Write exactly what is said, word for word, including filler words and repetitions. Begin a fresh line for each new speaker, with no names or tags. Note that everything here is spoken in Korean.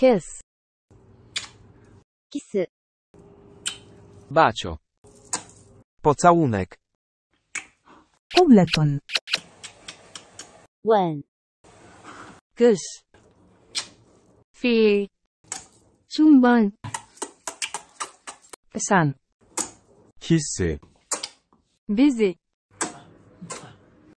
kiss,
kiss,
bacio,
pocałunek,
قبلة.
원,
kiss, feel, 춘번,
Sen.
hissy,
busy,